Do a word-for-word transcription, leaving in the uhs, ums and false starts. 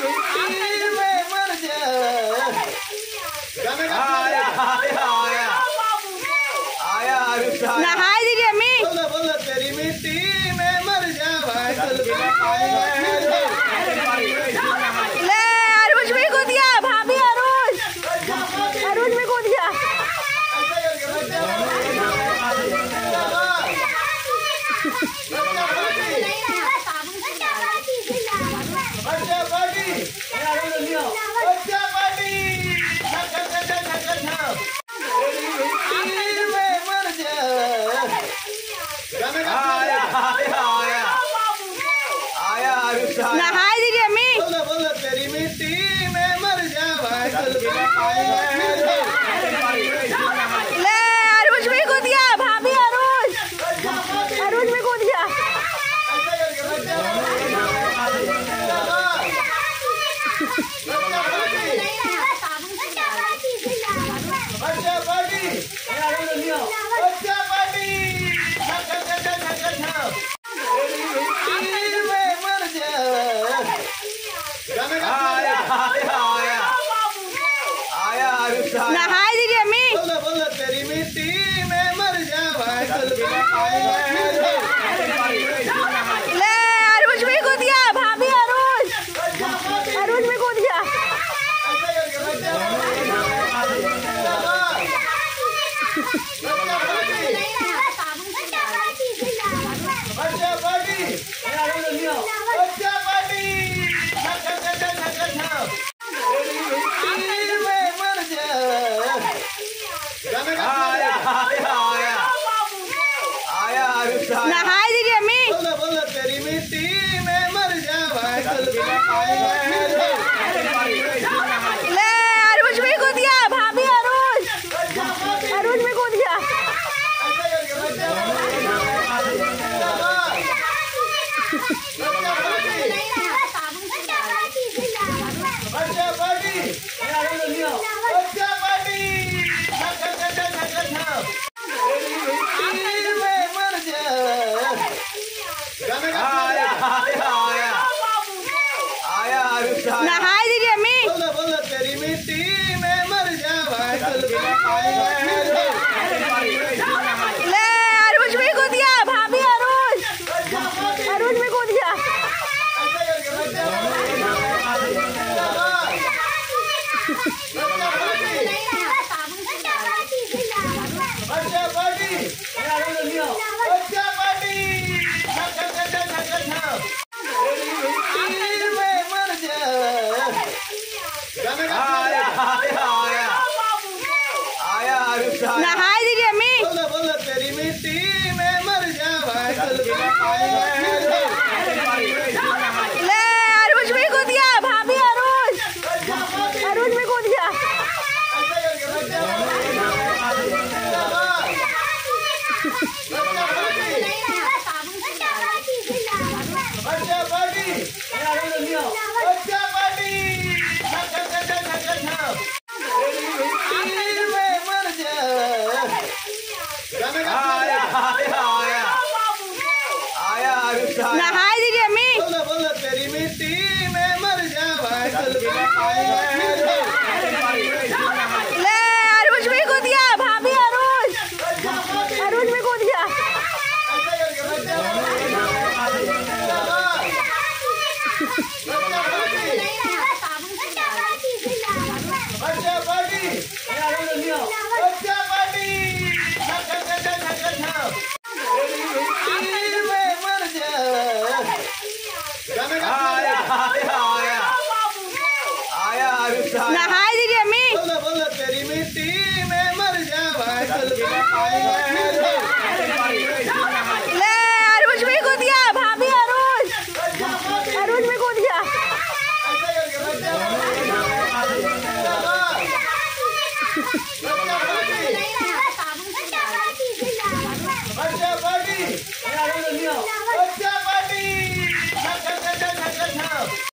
नहाए दीजिए अम्मी। तेरी मिट्टी में मर जावा ले अरुज भी कूद गया, भाभी अरुज अरुज भी कूद गया। नहाए दीजिए अम्मी। तेरी मिट्टी में मर जावा ले अरुज भी कूद गया, भाभी अरुज अरुज भी कूद गया। नहाए दीजिए अम्मी। तेरी मिट्टी में मर जावा ले अरुज भी कूद गया, भाभी अरुज अरुज भी कूद गया। नहाए दीजिए अम्मी। तेरी मिट्टी में मर जावा ले अरुज भी कूद गया, भाभी अरुज अरुज भी कूद गया। नहाए दीजिए अम्मी। तेरी मिट्टी में मर जावा ले अरुज भी कूद गया, भाभी अरुज अरुज भी कूद गया। नहाए दीजिए अम्मी। तेरी मिट्टी में मर जावा ले अरुज भी कूद गया, भाभी अरुज अरुज भी कूद गया। नहाए दीजिए अम्मी। तेरी मिट्टी में मर जावा ले अरुज भी कूद गया, भाभी अरुज अरुज भी कूद गया। नहाए दीजिए अम्मी। तेरी मिट्टी में मर जावा